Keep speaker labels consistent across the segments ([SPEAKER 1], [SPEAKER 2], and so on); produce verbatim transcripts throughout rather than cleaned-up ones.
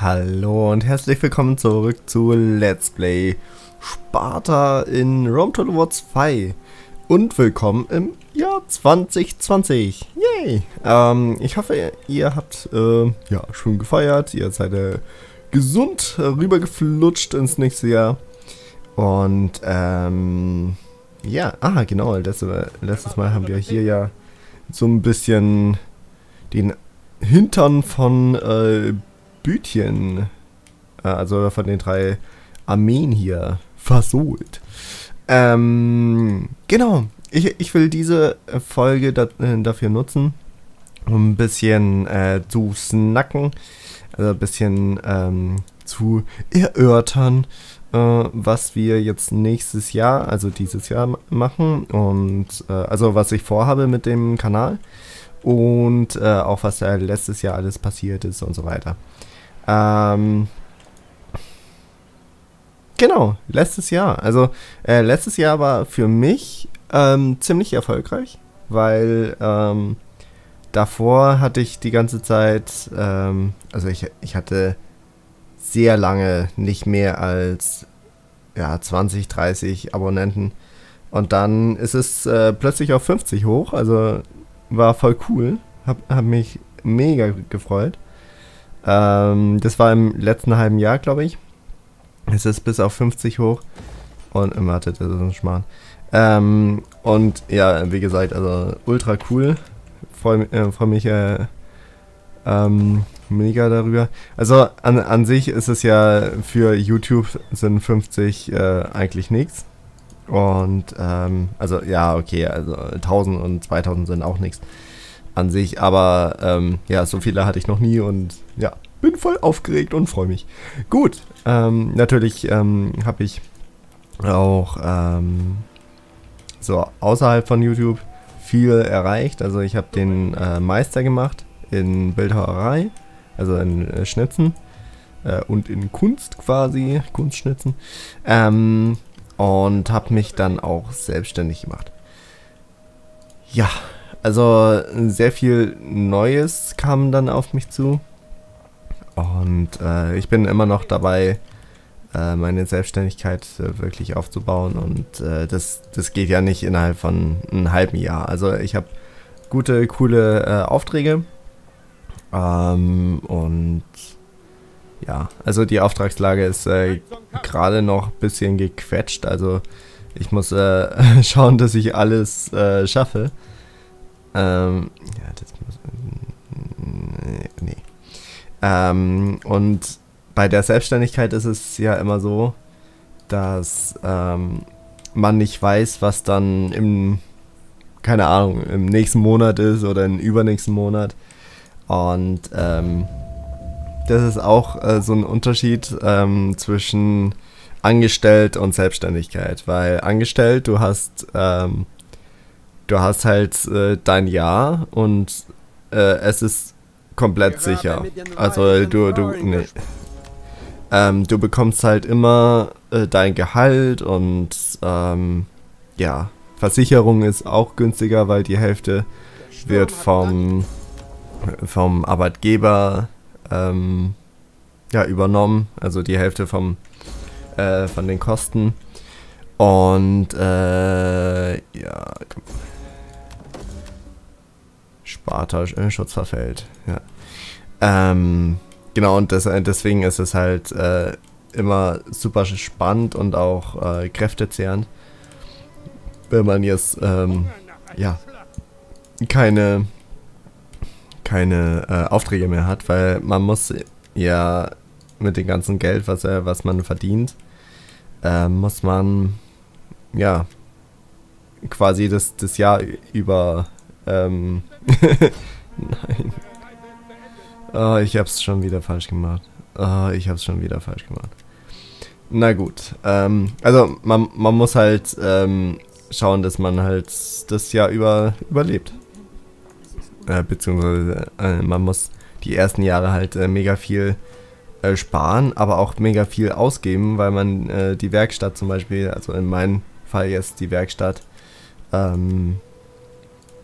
[SPEAKER 1] Hallo und herzlich willkommen zurück zu Let's Play Sparta in Rome Total War zwei und willkommen im Jahr zwanzig zwanzig. Yay! Ähm, ich hoffe, ihr habt äh, ja schon gefeiert, ihr seid äh, gesund äh, rübergeflutscht ins nächste Jahr und ähm, ja, ah genau, letzte, letztes Mal haben wir hier ja so ein bisschen den Hintern von äh, Bütchen, äh, also von den drei Armeen hier, versohlt. Ähm, genau, ich, ich will diese Folge da, äh, dafür nutzen, um ein bisschen äh, zu snacken, also ein bisschen ähm, zu erörtern, äh, was wir jetzt nächstes Jahr, also dieses Jahr machen und äh, also was ich vorhabe mit dem Kanal und äh, auch was da letztes Jahr alles passiert ist und so weiter. Ähm, genau, letztes Jahr. Also, äh, letztes Jahr war für mich ähm, ziemlich erfolgreich, weil ähm, davor hatte ich die ganze Zeit, ähm, also ich, ich hatte sehr lange nicht mehr als ja, zwanzig, dreißig Abonnenten. Und dann ist es äh, plötzlich auf fünfzig hoch, also war voll cool, hab, hab mich mega gefreut. Ähm, das war im letzten halben Jahr, glaube ich. Es ist bis auf fünfzig hoch. Und, äh, wartet, das ist ein Schmarrn. Ähm, und ja, wie gesagt, also ultra cool. Freue äh, freu mich äh, ähm, mega darüber. Also an, an sich ist es ja für YouTube sind fünfzig äh, eigentlich nichts. Und ähm, also ja, okay, also tausend und zweitausend sind auch nichts an sich, aber ähm, ja, so viele hatte ich noch nie und ja, bin voll aufgeregt und freue mich. Gut, ähm, natürlich ähm, habe ich auch ähm, so außerhalb von YouTube viel erreicht. Also ich habe den äh, Meister gemacht in Bildhauerei, also in äh, Schnitzen äh, und in Kunst quasi, Kunstschnitzen, ähm, und habe mich dann auch selbstständig gemacht. Ja, also sehr viel Neues kam dann auf mich zu und äh, ich bin immer noch dabei, äh, meine Selbstständigkeit äh, wirklich aufzubauen und äh, das, das geht ja nicht innerhalb von einem halben Jahr. Also ich habe gute, coole äh, Aufträge ähm, und ja, also die Auftragslage ist äh, gerade noch ein bisschen gequetscht, also ich muss äh, schauen, dass ich alles äh, schaffe. Ähm, ja, das muss... Nee. Ähm, und bei der Selbstständigkeit ist es ja immer so, dass ähm, man nicht weiß, was dann im, keine Ahnung, im nächsten Monat ist oder im übernächsten Monat. Und ähm, das ist auch äh, so ein Unterschied ähm, zwischen Angestellt und Selbstständigkeit. Weil angestellt, du hast... Ähm, Du hast halt äh, dein Jahr und äh, es ist komplett sicher. Also du, du, nee. Ähm, du bekommst halt immer äh, dein Gehalt und ähm, ja, Versicherung ist auch günstiger, weil die Hälfte wird vom, vom Arbeitgeber ähm, ja, übernommen, also die Hälfte vom, äh, von den Kosten. Und äh, ja, Sparta äh, Schutz verfällt. Ja. Ähm, genau, und das, deswegen ist es halt äh, immer super spannend und auch äh, kräftezehrend, wenn man jetzt ähm, ja keine keine äh, Aufträge mehr hat, weil man muss ja mit dem ganzen Geld, was er, was man verdient, äh, muss man ja quasi das, das Jahr über Ähm, nein. Oh, ich hab's schon wieder falsch gemacht. Oh, ich hab's schon wieder falsch gemacht. Na gut. Ähm, also man, man muss halt ähm, schauen, dass man halt das Jahr über überlebt. Äh, beziehungsweise äh, man muss die ersten Jahre halt äh, mega viel äh, sparen, aber auch mega viel ausgeben, weil man äh, die Werkstatt zum Beispiel, also in meinem Fall jetzt die Werkstatt, ähm,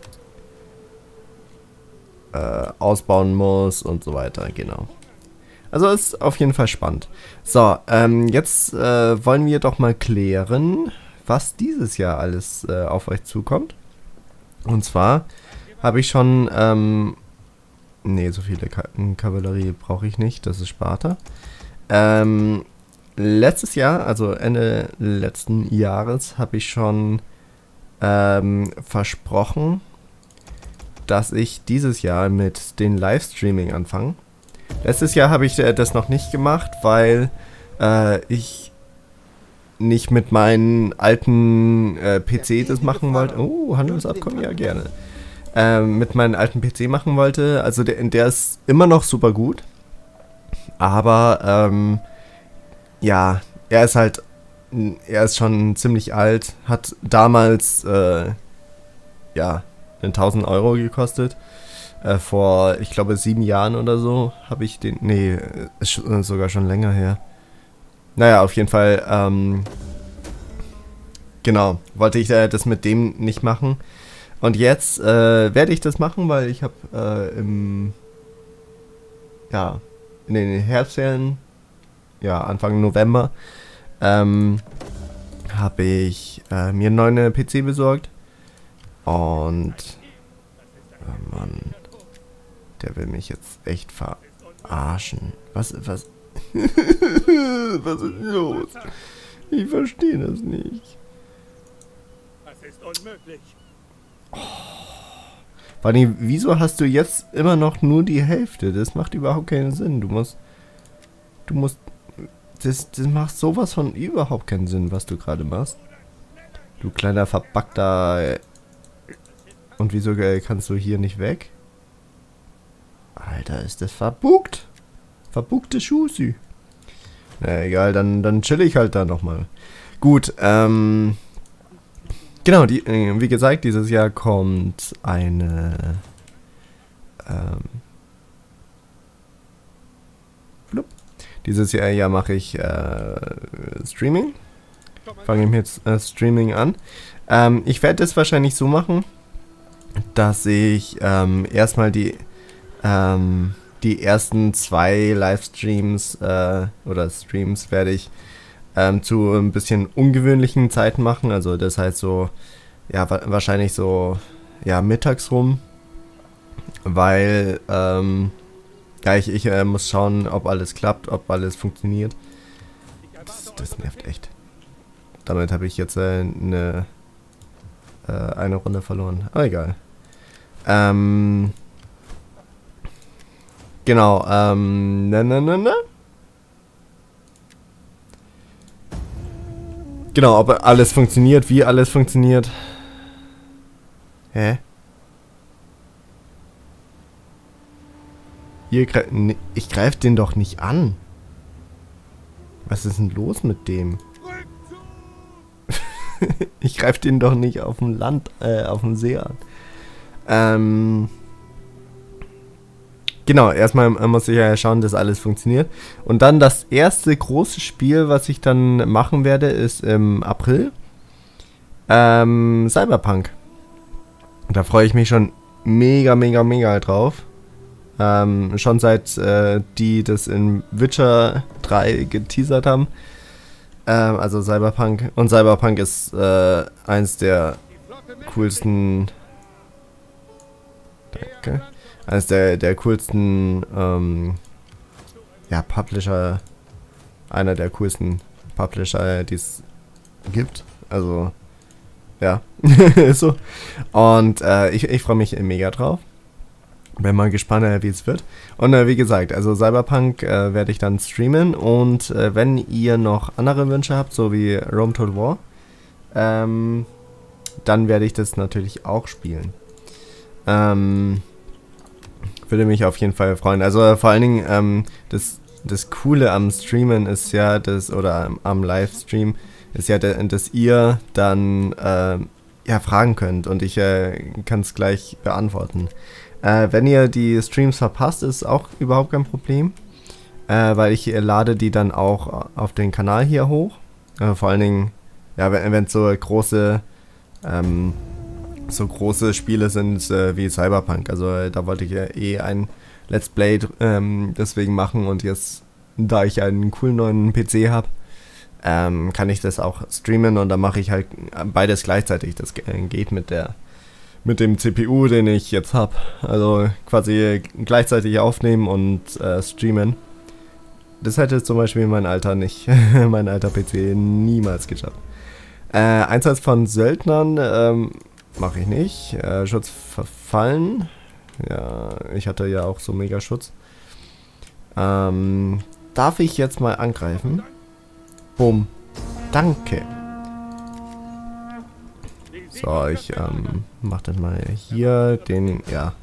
[SPEAKER 1] Äh, ausbauen muss und so weiter, genau. Also ist auf jeden Fall spannend. So, ähm, jetzt äh, wollen wir doch mal klären, was dieses Jahr alles äh, auf euch zukommt. Und zwar habe ich schon, ähm, nee, so viele Ka Kavallerie brauche ich nicht, das ist Sparta. Ähm, letztes Jahr, also Ende letzten Jahres, habe ich schon ähm, versprochen, dass ich dieses Jahr mit den Livestreaming anfange. Letztes Jahr habe ich äh, das noch nicht gemacht, weil äh, ich nicht mit meinem alten äh, P C das machen wollte. Oh, Handelsabkommen, ja gerne. Ähm, mit meinem alten P C machen wollte. Also der, der ist immer noch super gut. Aber ähm, ja, er ist halt, er ist schon ziemlich alt. Hat damals äh, ja tausend Euro gekostet. Äh, vor, ich glaube, sieben Jahren oder so habe ich den. Nee, ist sogar schon länger her. Naja, auf jeden Fall, ähm, genau, wollte ich äh, das mit dem nicht machen. Und jetzt äh, werde ich das machen, weil ich habe äh, im, ja, in den Herbstferien, ja, Anfang November, ähm, habe ich äh, mir einen neuen P C besorgt. Und, oh Mann, der will mich jetzt echt verarschen. Was, was? Was ist los? Ich verstehe das nicht.
[SPEAKER 2] Das ist unmöglich.
[SPEAKER 1] Oh. Bunny, wieso hast du jetzt immer noch nur die Hälfte? Das macht überhaupt keinen Sinn. Du musst... Du musst... Das, das macht sowas von überhaupt keinen Sinn, was du gerade machst. Du kleiner verbackter... Und wieso kannst du hier nicht weg? Alter, ist das verbuckt? Verbuckte Schusi. Na egal, dann, dann chill ich halt da nochmal. Gut, ähm... Genau, die, äh, wie gesagt, dieses Jahr kommt eine... Ähm... Flup. Dieses Jahr ja mache ich äh, Streaming. Fange ich jetzt äh, Streaming an. Ähm, ich werde es wahrscheinlich so machen, dass ich ähm, erstmal die... Ähm... Die ersten zwei Livestreams äh, oder Streams werde ich ähm, zu ein bisschen ungewöhnlichen Zeiten machen. Also das heißt so, ja, wa wahrscheinlich so, ja, mittags rum. Weil, ähm, ja, ich, ich äh, muss schauen, ob alles klappt, ob alles funktioniert. Das, das nervt echt. Damit habe ich jetzt äh, eine, äh, eine Runde verloren. Aber egal. Ähm... Genau, ähm, ne, ne, ne, ne? Genau, ob alles funktioniert, wie alles funktioniert. Hä? Hier, ne, ich greife den doch nicht an. Was ist denn los mit dem? Ich greife den doch nicht auf dem Land, äh, auf dem See an. Ähm... Genau, erstmal muss ich ja schauen, dass alles funktioniert. Und dann das erste große Spiel, was ich dann machen werde, ist im April. Ähm, Cyberpunk. Da freue ich mich schon mega, mega, mega drauf. Ähm, schon seit äh, die das in Witcher drei geteasert haben. Ähm, also Cyberpunk. Und Cyberpunk ist äh, eins der coolsten... Danke. Eines der, der coolsten, ähm, ja, Publisher, einer der coolsten Publisher, die es gibt. Also, ja, ist so. Und äh, ich, ich freue mich mega drauf. Bin mal gespannt, äh, wie es wird. Und äh, wie gesagt, also Cyberpunk äh, werde ich dann streamen. Und äh, wenn ihr noch andere Wünsche habt, so wie Rome Total War, ähm, dann werde ich das natürlich auch spielen. Ähm... Würde mich auf jeden Fall freuen. Also vor allen Dingen, ähm, das, das Coole am Streamen ist ja, das, oder am, am Livestream, ist ja, dass ihr dann äh, ja, fragen könnt und ich äh, kann es gleich beantworten. Äh, wenn ihr die Streams verpasst, ist auch überhaupt kein Problem, äh, weil ich äh, lade die dann auch auf den Kanal hier hoch. Äh, vor allen Dingen, ja, wenn es so große ähm, so große Spiele sind äh, wie Cyberpunk. Also äh, da wollte ich ja eh ein Let's Play ähm, deswegen machen. Und jetzt, da ich einen coolen neuen P C habe, ähm, kann ich das auch streamen. Und dann mache ich halt beides gleichzeitig. Das geht mit der mit dem C P U, den ich jetzt habe. Also quasi gleichzeitig aufnehmen und äh, streamen. Das hätte zum Beispiel mein alter nicht, mein alter P C niemals geschafft. Äh, Einsatz von Söldnern ähm, mache ich nicht. Äh, Schutz verfallen. Ja, ich hatte ja auch so Mega-Schutz. Ähm, darf ich jetzt mal angreifen? Bumm. Danke. So, ich ähm, mach dann mal hier den, ja.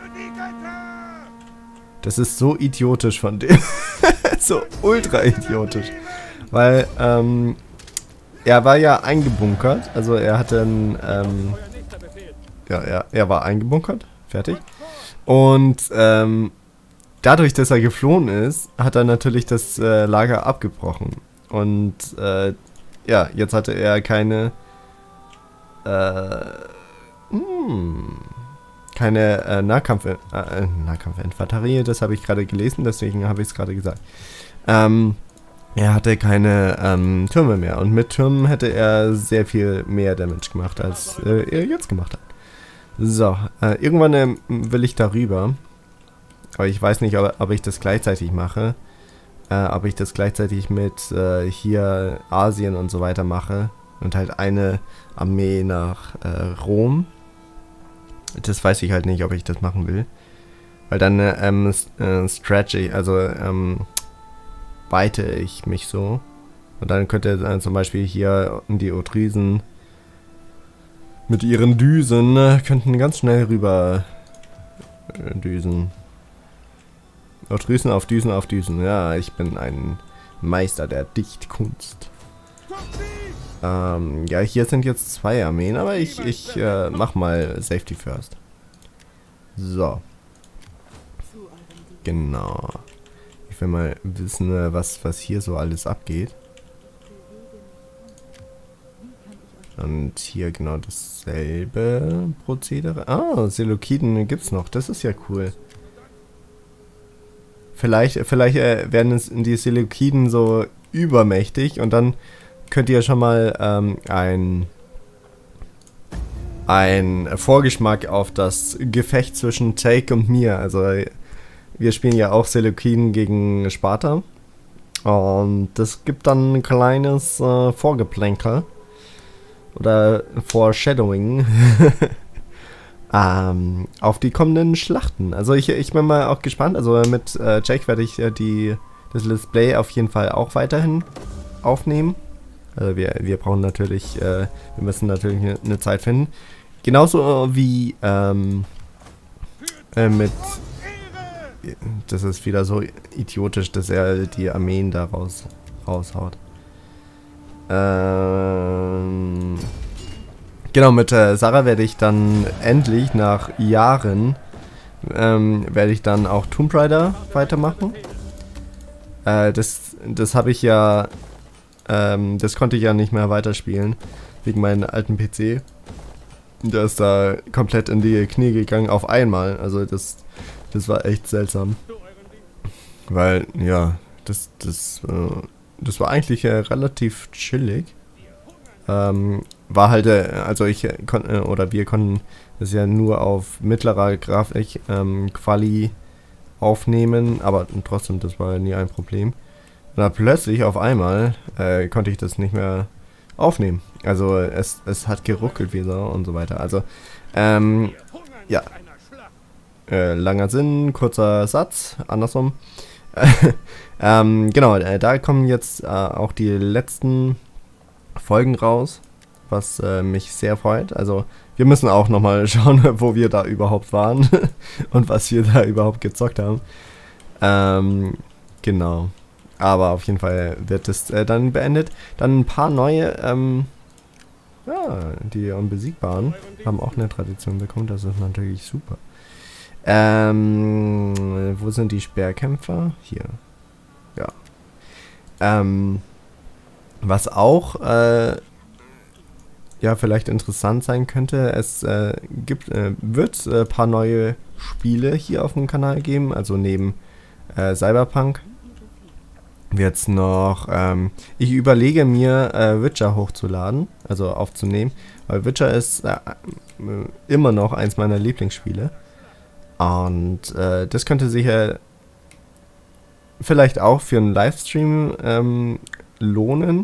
[SPEAKER 1] Das ist so idiotisch von dem. So ultra idiotisch. Weil, ähm, er war ja eingebunkert. Also er hatte ein, ähm, ja, er, er war eingebunkert. Fertig. Und, ähm, dadurch, dass er geflohen ist, hat er natürlich das äh, Lager abgebrochen. Und, äh, ja, jetzt hatte er keine, äh, hm, keine äh, Nahkampf, äh, Nahkampfinfanterie, das habe ich gerade gelesen, deswegen habe ich es gerade gesagt. Ähm, er hatte keine ähm, Türme mehr und mit Türmen hätte er sehr viel mehr Damage gemacht, als äh, er jetzt gemacht hat. So, äh, irgendwann äh, will ich darüber, aber ich weiß nicht, ob, ob ich das gleichzeitig mache, äh, ob ich das gleichzeitig mit äh, hier Asien und so weiter mache und halt eine Armee nach äh, Rom. Das weiß ich halt nicht, ob ich das machen will. Weil dann ähm, äh, stretch ich, also ähm, weite ich mich so. Und dann könnte äh, zum Beispiel hier die Odrysen mit ihren Düsen äh, könnten ganz schnell rüber äh, düsen. Odrysen auf Düsen auf Düsen. Ja, ich bin ein Meister der Dichtkunst. Ähm, ja, hier sind jetzt zwei Armeen, aber ich, ich äh, mach mal Safety First. So. Genau. Ich will mal wissen, was, was hier so alles abgeht. Und hier genau dasselbe Prozedere. Ah, Seleukiden gibt's noch. Das ist ja cool. Vielleicht, vielleicht äh, werden es die Seleukiden so übermächtig und dann könnt ihr schon mal ähm, ein, ein Vorgeschmack auf das Gefecht zwischen Take und mir. Also wir spielen ja auch Seleukiden gegen Sparta. Und das gibt dann ein kleines äh, Vorgeplänkel. Oder Foreshadowing. ähm, auf die kommenden Schlachten. Also ich, ich bin mal auch gespannt. Also mit äh, Jake werde ich äh, die, das Let's Play auf jeden Fall auch weiterhin aufnehmen. Also wir, wir brauchen natürlich, äh, wir müssen natürlich eine, eine Zeit finden. Genauso wie ähm, äh, mit, das ist wieder so idiotisch, dass er die Armeen da raus, raushaut. Ähm, genau, mit äh, Sarah werde ich dann endlich nach Jahren, ähm, werde ich dann auch Tomb Raider weitermachen. Äh, das das habe ich ja... Ähm, das konnte ich ja nicht mehr weiterspielen, wegen meinem alten P C. Der ist da komplett in die Knie gegangen auf einmal. Also das, das war echt seltsam. Weil, ja, das, das, äh, das war eigentlich äh, relativ chillig. Ähm, war halt, äh, also ich äh, konnte, äh, oder wir konnten das ja nur auf mittlerer Grafik ähm, Quali aufnehmen, aber trotzdem, das war nie ein Problem. Na, plötzlich auf einmal äh, konnte ich das nicht mehr aufnehmen. Also es, es hat geruckelt wieder und so weiter. Also, ähm, ja. Äh, langer Sinn, kurzer Satz, andersrum. ähm, genau, äh, da kommen jetzt äh, auch die letzten Folgen raus, was äh, mich sehr freut. Also, wir müssen auch nochmal schauen, wo wir da überhaupt waren und was wir da überhaupt gezockt haben. Ähm, genau. Aber auf jeden Fall wird es äh, dann beendet. Dann ein paar neue, ähm, ja, die Unbesiegbaren haben auch eine Tradition bekommen. Das ist natürlich super. Ähm, wo sind die Speerkämpfer? Hier. Ja. Ähm, was auch äh, ja vielleicht interessant sein könnte. Es äh, gibt, äh, wird ein äh, paar neue Spiele hier auf dem Kanal geben, also neben äh, Cyberpunk wird es noch, ähm, ich überlege mir äh, Witcher hochzuladen, also aufzunehmen, weil Witcher ist äh, immer noch eins meiner Lieblingsspiele und äh, das könnte sicher vielleicht auch für einen Livestream ähm, lohnen.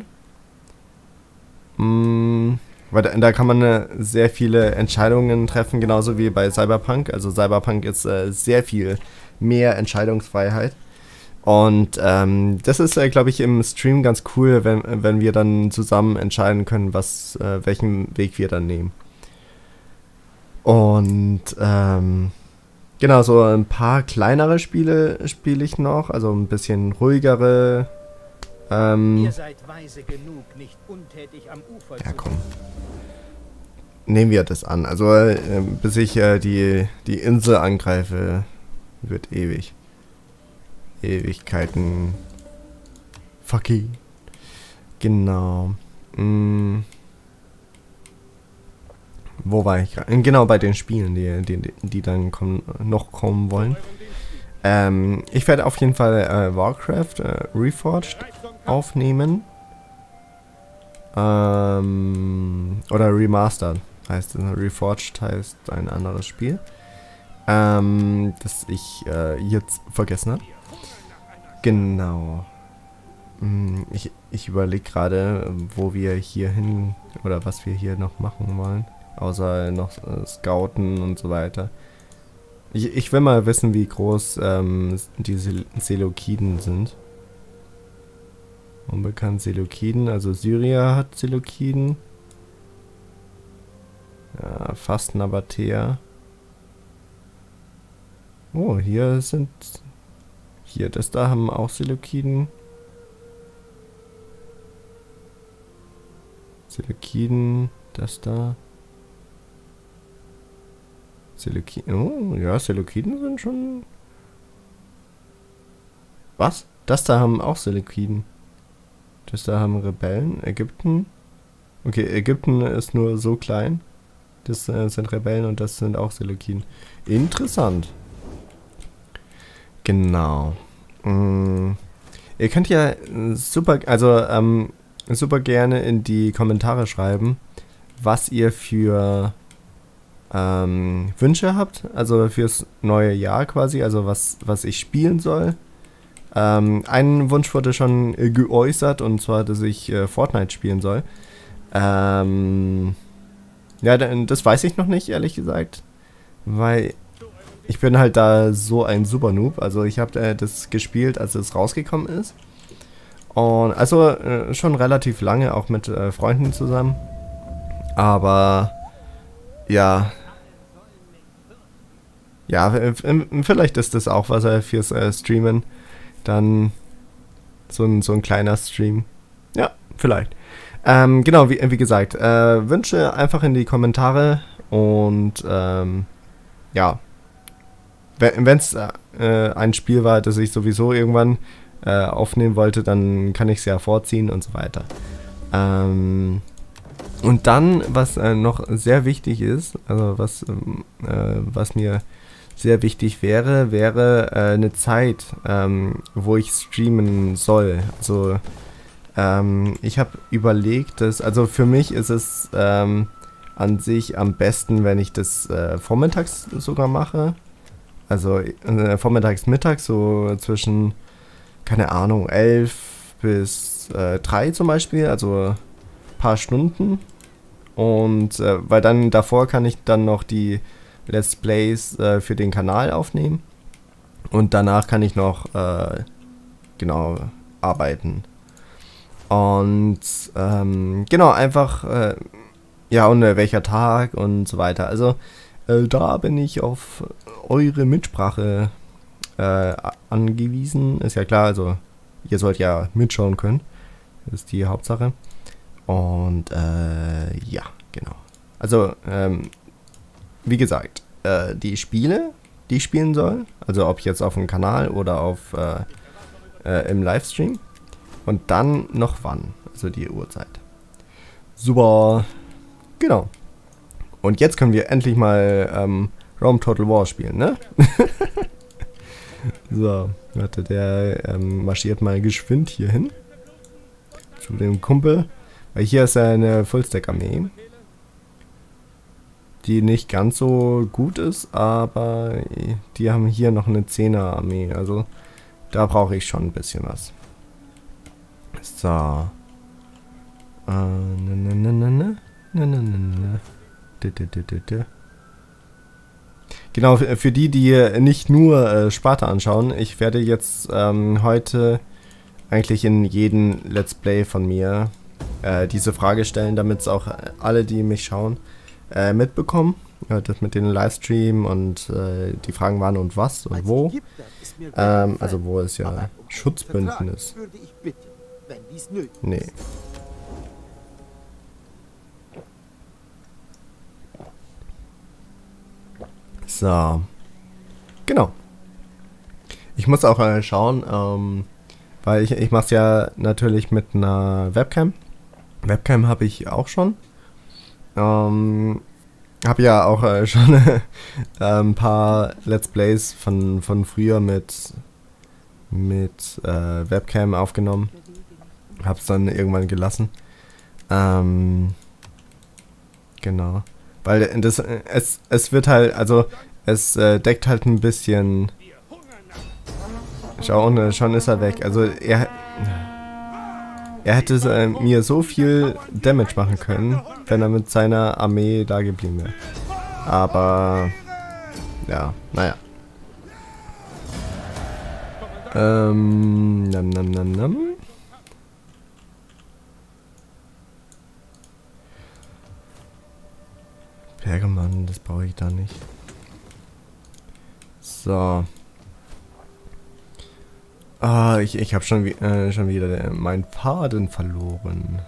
[SPEAKER 1] Mm, weil da, da kann man äh, sehr viele Entscheidungen treffen, genauso wie bei Cyberpunk. Also Cyberpunk ist äh, sehr viel mehr Entscheidungsfreiheit. Und ähm, das ist, äh, glaube ich, im Stream ganz cool, wenn, wenn wir dann zusammen entscheiden können, was, äh, welchen Weg wir dann nehmen. Und ähm, genau, so ein paar kleinere Spiele spiele ich noch, also ein bisschen ruhigere. Ähm,
[SPEAKER 3] Ihr seid weise genug, nicht untätig am Ufer
[SPEAKER 1] ja,
[SPEAKER 3] zu
[SPEAKER 1] komm. Nehmen wir das an. Also äh, bis ich äh, die, die Insel angreife, wird ewig. Ewigkeiten. Fucky. Genau. Mm. Wo war ich gerade? Genau, bei den Spielen, die, die, die dann kommen, noch kommen wollen. Ähm, ich werde auf jeden Fall äh, Warcraft äh, Reforged aufnehmen. Ähm, oder Remastered heißt es. Reforged heißt ein anderes Spiel. Ähm, das ich äh, jetzt vergessen habe. Genau. Ich, ich überlege gerade, wo wir hier hin oder was wir hier noch machen wollen. Außer noch äh, Scouten und so weiter. Ich, ich will mal wissen, wie groß ähm, die Sel Seleukiden sind. Unbekannt Seleukiden, also Syria hat Seleukiden. Ja, fast Nabatea. Oh, hier sind... Hier, das da haben auch Seleukiden. Seleukiden, das da. Seleukiden, oh, ja, Seleukiden sind schon... Was? Das da haben auch Seleukiden. Das da haben Rebellen. Ägypten. Okay, Ägypten ist nur so klein. Das äh, sind Rebellen und das sind auch Seleukiden. Interessant. Genau. Mm. Ihr könnt ja super, also ähm, super gerne in die Kommentare schreiben, was ihr für ähm, Wünsche habt, also fürs neue Jahr quasi, also was, was ich spielen soll. Ähm, ein Wunsch wurde schon äh, geäußert, und zwar, dass ich äh, Fortnite spielen soll. Ähm, ja, das weiß ich noch nicht, ehrlich gesagt, weil ich bin halt da so ein super Noob. Also ich habe äh, das gespielt, als es rausgekommen ist. Und also äh, schon relativ lange, auch mit äh, Freunden zusammen. Aber ja. Ja, vielleicht ist das auch was äh, fürs äh, Streamen. Dann so ein, so ein kleiner Stream. Ja, vielleicht. Ähm, genau, wie, wie gesagt, äh, Wünsche einfach in die Kommentare. Und ähm, ja. Wenn es äh, ein Spiel war, das ich sowieso irgendwann äh, aufnehmen wollte, dann kann ich es ja vorziehen und so weiter. Ähm, und dann, was äh, noch sehr wichtig ist, also was, ähm, äh, was mir sehr wichtig wäre, wäre äh, eine Zeit, ähm, wo ich streamen soll. Also ähm, ich habe überlegt, dass, also für mich ist es ähm, an sich am besten, wenn ich das äh, vormittags sogar mache. Also äh, vormittags, mittags, so zwischen, keine Ahnung, elf bis äh, drei zum Beispiel, also ein paar Stunden. Und äh, weil dann davor kann ich dann noch die Let's Plays äh, für den Kanal aufnehmen. Und danach kann ich noch, äh, genau, arbeiten. Und, ähm, genau, einfach, äh, ja, und äh, welcher Tag und so weiter. Also, äh, da bin ich auf eure Mitsprache äh, angewiesen. Ist ja klar, also ihr sollt ja mitschauen können. Das ist die Hauptsache. Und äh, ja, genau. Also, ähm, wie gesagt, äh, die Spiele, die ich spielen soll, also ob jetzt auf dem Kanal oder auf äh, äh, im Livestream. Und dann noch wann, also die Uhrzeit. Super. Genau. Und jetzt können wir endlich mal ähm, Rome Total War spielen, ne? So, warte, der ähm, marschiert mal geschwind hier hin. Zu dem Kumpel. Weil hier ist ja eine Fullstack-Armee. Die nicht ganz so gut ist, aber die haben hier noch eine Zehner-Armee. Also da brauche ich schon ein bisschen was. So. Äh, ne, ne, ne, ne, ne, ne, ne, ne. D -d -d -d -d. Genau, für die, die nicht nur äh, Sparta anschauen, ich werde jetzt ähm, heute eigentlich in jedem Let's Play von mir äh, diese Frage stellen, damit es auch alle, die mich schauen, äh, mitbekommen. Ja, das mit den Livestream und äh, die Fragen wann und was und wo. Ähm, also wo es ja Schutzbündnis. Nee. So. Genau. Ich muss auch äh, schauen, ähm, weil ich, ich mache es ja natürlich mit einer Webcam. Webcam habe ich auch schon. Ähm, habe ja auch äh, schon äh, ein paar Let's Plays von, von früher mit, mit äh, Webcam aufgenommen. Habe es dann irgendwann gelassen. Ähm, genau. Weil das, es, es wird halt, also es äh, deckt halt ein bisschen. Schau, und schon ist er weg. Also er, er hätte äh, mir so viel Damage machen können, wenn er mit seiner Armee da geblieben wäre. Aber ja, naja. Ähm, nam, nam, nam, nam. Pergaman, das brauche ich da nicht. So. Ah, ich, ich habe schon, äh, schon wieder meinen Faden verloren.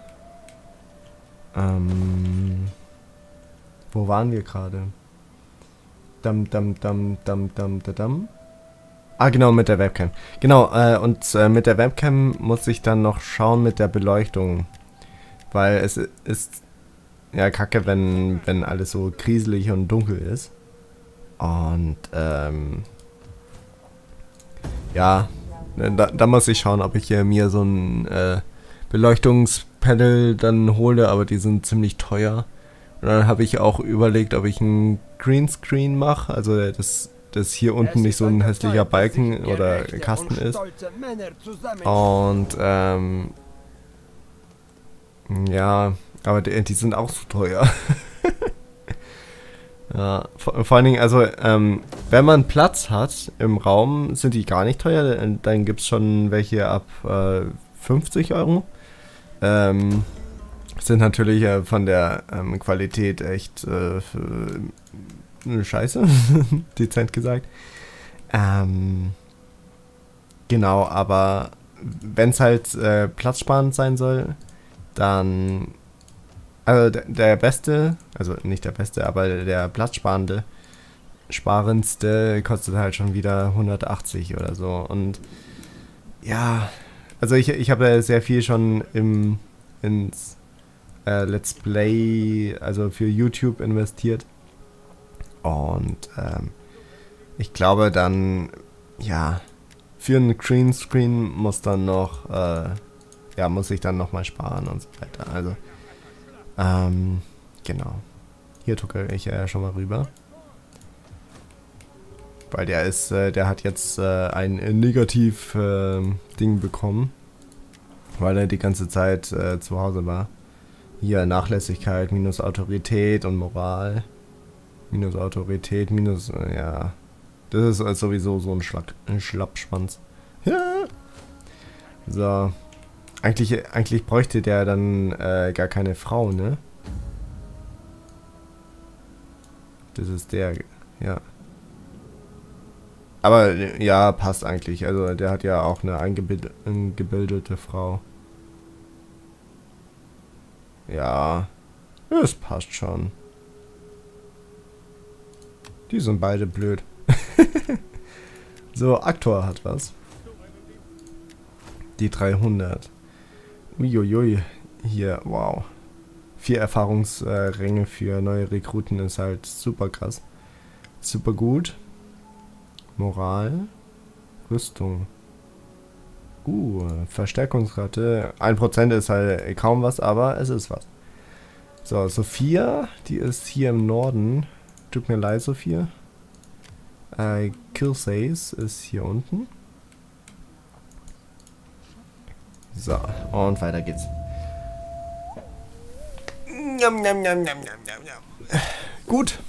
[SPEAKER 1] Ähm. Wo waren wir gerade? Dam, dam, dam, dam, dam, dam, dam. Ah, genau, mit der Webcam. Genau, äh, und äh, mit der Webcam muss ich dann noch schauen mit der Beleuchtung. Weil es ist ja kacke, wenn, wenn alles so kriselig und dunkel ist. Und, ähm, ja, da, da muss ich schauen, ob ich äh, mir so ein äh, Beleuchtungspanel dann hole, aber die sind ziemlich teuer. Und dann habe ich auch überlegt, ob ich ein Greenscreen mache, also das, das hier unten nicht so ein hässlicher Balken oder Kasten ist. Und, ähm, ja, aber die, die sind auch so teuer. Ja, vor, vor allen Dingen, also, ähm, wenn man Platz hat im Raum, sind die gar nicht teuer. Dann, dann gibt es schon welche ab äh, fünfzig Euro. Ähm, sind natürlich äh, von der ähm, Qualität echt äh, scheiße, dezent gesagt. Ähm, genau, aber wenn es halt äh, platzsparend sein soll, dann... Also der, der beste, also nicht der beste, aber der platzsparende, sparendste kostet halt schon wieder hundertachtzig oder so. Und ja, also ich, ich habe sehr viel schon im, ins äh, Let's Play, also für YouTube investiert. Und ähm, ich glaube dann, ja, für einen Greenscreen muss dann noch, äh, ja, muss ich dann nochmal sparen und so weiter. Also Ähm, genau. Hier tucke ich ja schon mal rüber. Weil der ist, äh, der hat jetzt äh, ein Negativ-Ding äh, bekommen. Weil er die ganze Zeit äh, zu Hause war. Hier Nachlässigkeit, minus Autorität und Moral. Minus Autorität, minus, äh, ja. Das ist äh, sowieso so ein, Schlag, ein Schlappschwanz. Ja. So. Eigentlich, eigentlich bräuchte der dann äh, gar keine Frau, ne? Das ist der, ja. Aber ja, passt eigentlich. Also der hat ja auch eine eingebild eingebildete Frau. Ja, das passt schon. Die sind beide blöd. So, Aktor hat was. Die dreihundert. Uiuiui, hier, wow. vier Erfahrungsränge für neue Rekruten ist halt super krass. Super gut. Moral. Rüstung. Uh, Verstärkungsrate. ein Prozent ist halt kaum was, aber es ist was. So, Sophia, die ist hier im Norden. Tut mir leid, Sophia. Äh, Kilsays ist hier unten. So, und weiter geht's. Gut.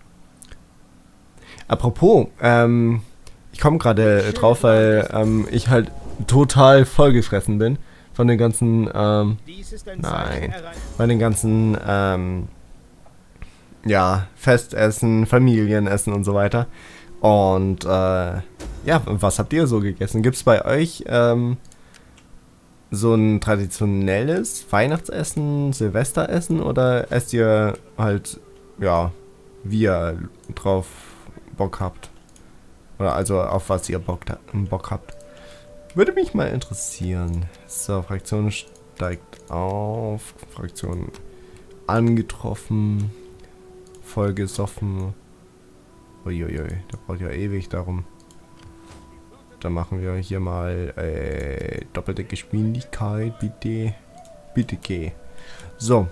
[SPEAKER 1] Apropos, ähm, ich komme gerade drauf, weil ähm, ich halt total vollgefressen bin von den ganzen, ähm, nein, von den ganzen, ähm, ja, Festessen, Familienessen und so weiter. Und, äh, ja, was habt ihr so gegessen? Gibt's bei euch, ähm, so ein traditionelles Weihnachtsessen, Silvesteressen oder esst ihr halt, ja, wie ihr drauf Bock habt? Oder also auf was ihr Bock, Bock habt? Würde mich mal interessieren. So, Fraktion steigt auf. Fraktion angetroffen. Vollgesoffen. Uiuiui, da braucht ja ewig darum. Dann machen wir hier mal äh, doppelte Geschwindigkeit, bitte. Bitte geh. So.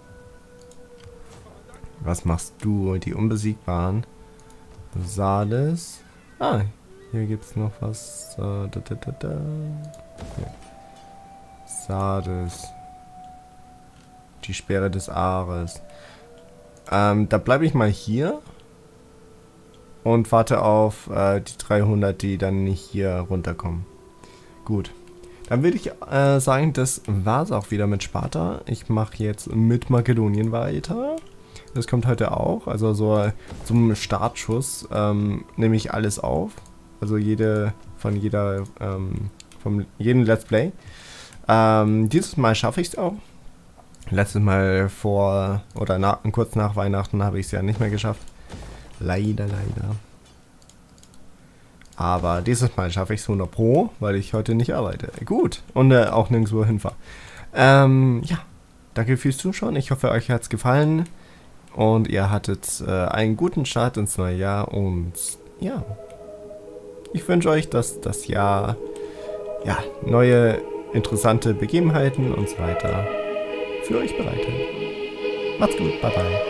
[SPEAKER 1] Was machst du? Die Unbesiegbaren. Sales. Ah, hier gibt's noch was. Äh, da, da, da, da. Okay. Sades. Die Sperre des Ares. Ähm, da bleibe ich mal hier. Und warte auf äh, die dreihundert, die dann nicht hier runterkommen. Gut. Dann würde ich äh, sagen, das war's auch wieder mit Sparta. Ich mache jetzt mit Makedonien weiter. Das kommt heute auch. Also so zum Startschuss ähm, nehme ich alles auf. Also jede von jeder ähm, vom jedem Let's Play. Ähm, dieses Mal schaffe ich es auch. Letztes Mal vor oder nach, kurz nach Weihnachten habe ich es ja nicht mehr geschafft. Leider, leider. Aber dieses Mal schaffe ich es hundert Pro, weil ich heute nicht arbeite. Gut. Und äh, auch nirgendwo hinfahre. Ähm, ja. Danke fürs Zuschauen. Ich hoffe, euch hat es gefallen. Und ihr hattet äh, einen guten Start ins neue Jahr. Und ja. Ich wünsche euch, dass das Jahr ja, neue interessante Begebenheiten und so weiter für euch bereithält. Macht's gut. Bye bye.